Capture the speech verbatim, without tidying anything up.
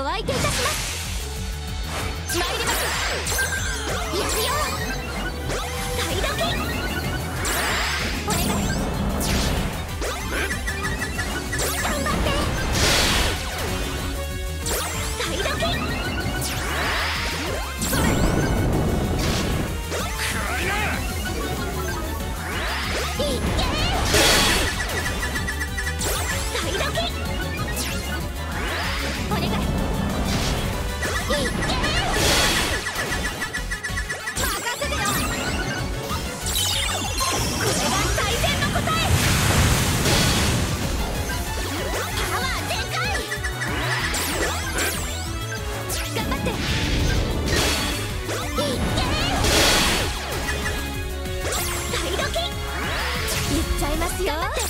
お相手いたします。参ります。いくよ。大時計お願い。頑張って。大時計それ。いっけ大時計お願い。いっけ任せてよ。これが最善の答え。パワー全開。頑張って。いっけ大時計いっちゃいますよ。